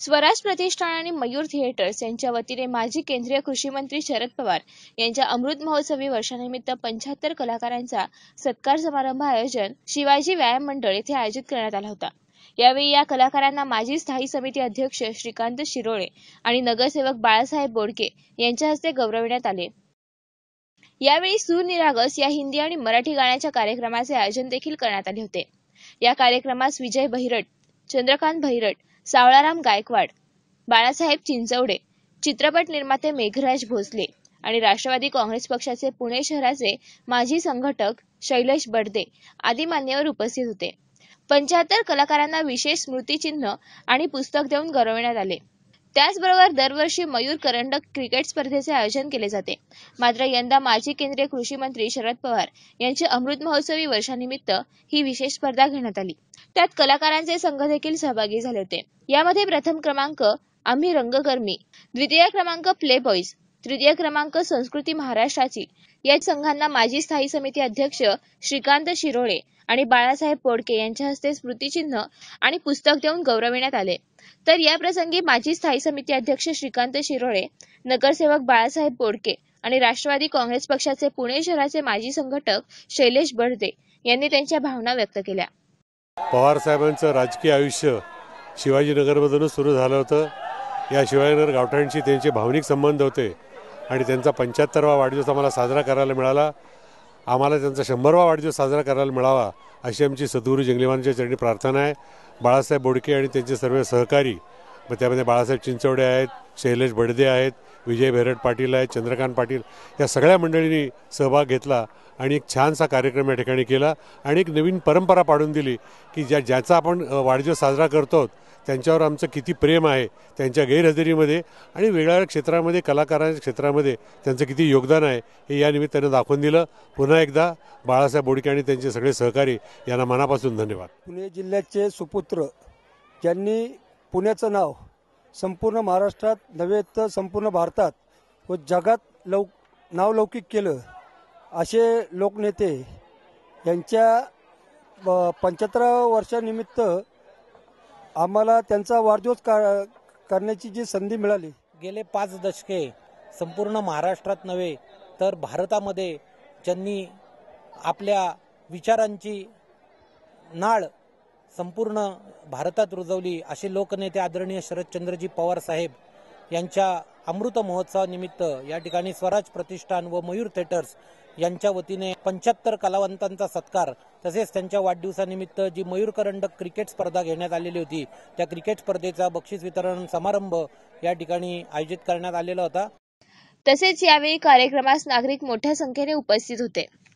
स्वराज प्रतिष्ठान आणि मयूर थिएटर्स यांच्या वतीने माजी केंद्रीय कृषी मंत्री शरद पवार यांच्या अमृत महोत्सवी वर्षानिमित्त 75 कलाकारांचा सत्कार समारंभ आयोजन शिवाजी व्यायाम मंडळ येथे आयोजित करण्यात आला होता। यावेळी या कलाकारांना माजी स्थायी समिती अध्यक्ष श्रीकांत शिरोळे आणि नगरसेवक बाळासाहेब बोडके यांच्या हस्ते गौरविण्यात आले। यावेळी सूर निरागस या हिंदी आणि मराठी गाण्याच्या कार्यक्रमाचे आयोजन देखील करण्यात आले होते। या कार्यक्रमास विजय बहिरट, चंद्रकांत बहिरट, सावळाराम गायकवाड, बाळासाहेब चिंचवडे, चित्रपट निर्माते मेघराज भोसले आणि राष्ट्रवादी काँग्रेस पक्षाचे पुणे शहराचे माजी संघटक शैलेश बडदे आदी मान्यवर उपस्थित होते। 75 कलाकारांना विशेष स्मृतिचिन्ह आणि पुस्तक देऊन गौरविण्यात आले। त्याचबरोबर दरवर्षी मयूर करंडक क्रिकेट स्पर्धेचे आयोजन केले जाते। मात्र यंदा माजी केंद्रीय कृषी मंत्री शरद पवार यांचे अमृत महोत्सवी वर्षानिमित्त ही विशेष स्पर्धा घेण्यात आली। त्यात कलाकारांचे संघ देखील सहभागी झाले होते। यामध्ये प्रथम क्रमांक आम्ही रंगकर्मी, द्वितीय क्रमांक प्ले बॉयज, तृतीय क्रमांक संस्कृती महाराष्ट्राची या संघांना माजी स्थायी समिती अध्यक्ष श्रीकांत शिरोळे आणि बाळासाहेब बोडके यांच्या हस्ते स्मृतिचिन्ह आणि पुस्तक देऊन गौरविण्यात आले। तर या प्रसंगी माजी स्थायी समिती अध्यक्ष श्रीकांत शिरोळे, नगरसेवक बाळासाहेब बोडके आणि राष्ट्रवादी काँग्रेस पक्षाचे पुणे शहराचे माजी संघटक शैलेश बडदे यांनी त्यांच्या भावना व्यक्त केल्या। पवार साहेबांचं राजकीय आयुष्य शिवाजीनगरमधूनच सुरू झालं होतं। या शिवाजीनगर गावठाणांशी त्यांचे भावनिक संबंध होते आणि त्यांचा 75वा वाढदिवस आम्हाला साजरा करायला मिळाला। आम्हाला त्यांचा 100वा वाढदिवस साजरा करायला मिळावा अशी आमची सद्गुरू जंगलीवांच्या चरणी प्रार्थना आहे। बाळासाहेब बोडके आणि त्यांचे सर्व सहकारी, मग त्यामध्ये बाळासाहेब चिंचवडे आहेत, शैलेश बडदे आहेत, विजय बहिरट पाटील आहेत, चंद्रकांत पाटील या सगळ्या मंडळींनी सहभाग घेतला आणि एक छानसा कार्यक्रम या ठिकाणी केला आणि एक नवीन परंपरा पाडून दिली की ज्याचा आपण वाढदिवस साजरा करतो त्यांच्यावर आमचं किती प्रेम आहे, त्यांच्या गैरहजेरीमध्ये आणि वेगवेगळ्या क्षेत्रामध्ये कलाकारांच्या क्षेत्रामध्ये त्यांचं किती योगदान आहे हे या निमित्तानं दाखवून दिलं। पुन्हा एकदा बाळासाहेब बोडके आणि त्यांचे सगळे सहकारी यांना मनापासून धन्यवाद। पुणे जिल्ह्याचे सुपुत्र ज्यांनी पुण्याचं नाव संपूर्ण महाराष्ट्रात नव्हे तर संपूर्ण भारतात व जगात नावलौकिक केलं असे लोकनेते यांच्या 75व्या वर्षानिमित्त आम्हाला त्यांचा वाढदिवस करण्याची जी संधी मिळाली। गेले 5 दशके संपूर्ण महाराष्ट्रात नव्हे तर भारतामध्ये ज्यांनी आपल्या विचारांची नाळ संपूर्ण भारतात रुजवली असे लोकनेते आदरणीय शरदचंद्रजी पवार साहेब यांच्या अमृत महोत्सवानिमित्त या ठिकाणी स्वराज प्रतिष्ठान व मयूर थिएटर्स यांच्या वतीने 75 कलावंतांचा सत्कार तसेच त्यांच्या वाढदिवसानिमित्त जी मयूर करंडक क्रिकेट स्पर्धा घेण्यात आलेली होती त्या क्रिकेट स्पर्धेचा बक्षीस वितरण समारंभ या ठिकाणी आयोजित करण्यात आलेला होता। तसेच यावेळी कार्यक्रमास नागरिक मोठ्या संख्येने उपस्थित होते।